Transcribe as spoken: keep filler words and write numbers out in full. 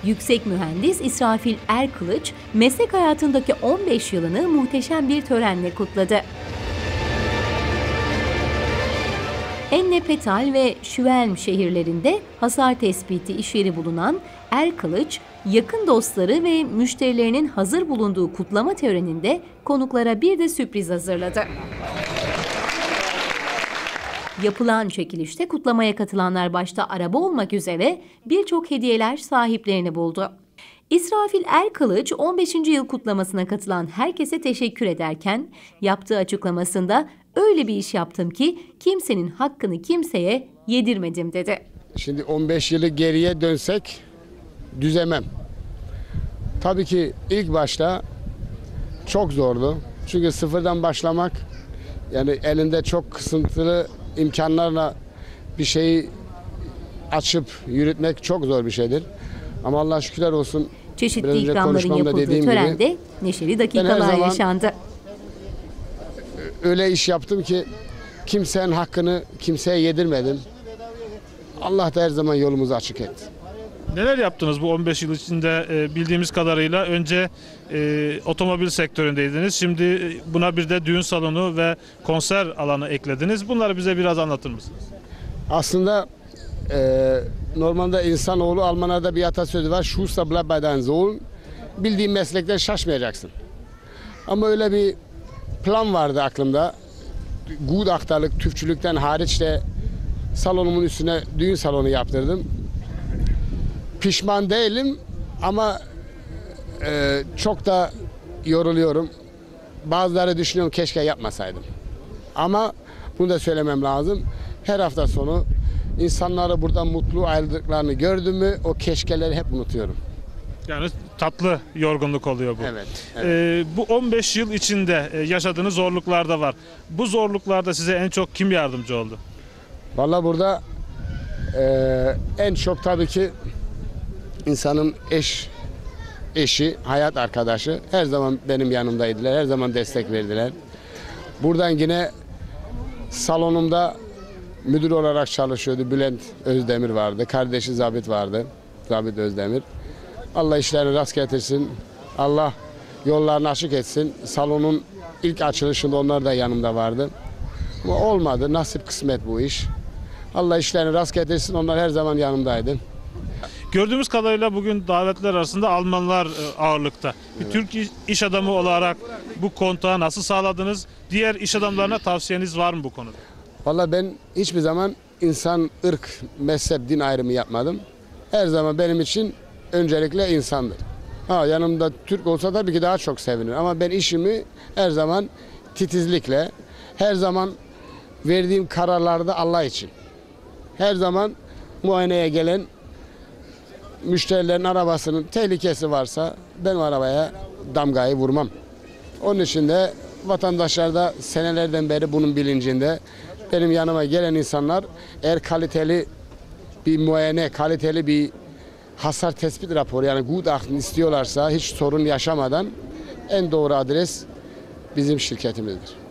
Yüksek mühendis İsrafil Erkılıç, meslek hayatındaki on beş yılını muhteşem bir törenle kutladı. Ennepetal ve Şüvelm şehirlerinde hasar tespiti işyeri bulunan Erkılıç, yakın dostları ve müşterilerinin hazır bulunduğu kutlama töreninde konuklara bir de sürpriz hazırladı. Yapılan çekilişte kutlamaya katılanlar başta araba olmak üzere birçok hediyeler sahiplerini buldu. İsrafil Erkılıç on beşinci yıl kutlamasına katılan herkese teşekkür ederken yaptığı açıklamasında öyle bir iş yaptım ki kimsenin hakkını kimseye yedirmedim dedi. Şimdi on beş yılı geriye dönsek düzemem. Tabii ki ilk başta çok zordu. Çünkü sıfırdan başlamak, yani elinde çok kısıntılı imkanlarla bir şeyi açıp yürütmek çok zor bir şeydir. Ama Allah'a şükürler olsun. Çeşitli ikramların yapıldığı törende gibi, neşeli dakikalar yaşandı. Öyle iş yaptım ki kimsenin hakkını kimseye yedirmedim. Allah da her zaman yolumuzu açık etti. Neler yaptınız bu on beş yıl içinde? Bildiğimiz kadarıyla önce e, otomobil sektöründeydiniz. Şimdi buna bir de düğün salonu ve konser alanı eklediniz. Bunları bize biraz anlatır mısınız? Aslında e, normalde insanoğlu Almanlarda bir atasözü var. Schuster bleibt bei deinen Sohn. Bildiğin meslekten şaşmayacaksın. Ama öyle bir plan vardı aklımda. Gutachterlık, tüpçülükten hariç de salonumun üstüne düğün salonu yaptırdım. Pişman değilim ama e, çok da yoruluyorum. Bazıları düşünüyorum keşke yapmasaydım. Ama bunu da söylemem lazım. Her hafta sonu insanları buradan mutlu ayrıldıklarını gördüm mü o keşkeleri hep unutuyorum. Yani tatlı yorgunluk oluyor bu. Evet. evet. Ee, bu on beş yıl içinde yaşadığınız zorluklar da var. Bu zorluklarda size en çok kim yardımcı oldu? Vallahi burada e, en çok tabii ki insanın eş, eşi, hayat arkadaşı her zaman benim yanımdaydılar. Her zaman destek verdiler. Buradan yine salonumda müdür olarak çalışıyordu. Bülent Özdemir vardı. Kardeşi Zabit vardı. Zabit Özdemir. Allah işlerini rast getirsin. Allah yollarını açık etsin. Salonun ilk açılışında onlar da yanımda vardı. Ama olmadı. Nasip kısmet bu iş. Allah işlerini rast getirsin. Onlar her zaman yanımdaydı. Gördüğümüz kadarıyla bugün davetler arasında Almanlar ağırlıkta. Bir evet. Türk iş adamı olarak bu kontağı nasıl sağladınız? Diğer iş adamlarına tavsiyeniz var mı bu konuda? Vallahi ben hiçbir zaman insan, ırk, mezhep, din ayrımı yapmadım. Her zaman benim için öncelikle insandır. Ha, yanımda Türk olsa tabii ki daha çok sevinirim. Ama ben işimi her zaman titizlikle, her zaman verdiğim kararlarda Allah için. Her zaman muayeneye gelen müşterilerin arabasının tehlikesi varsa ben o arabaya damgayı vurmam. Onun için de vatandaşlar da senelerden beri bunun bilincinde. Benim yanıma gelen insanlar eğer kaliteli bir muayene, kaliteli bir hasar tespit raporu yani Gutachten istiyorlarsa hiç sorun yaşamadan en doğru adres bizim şirketimizdir.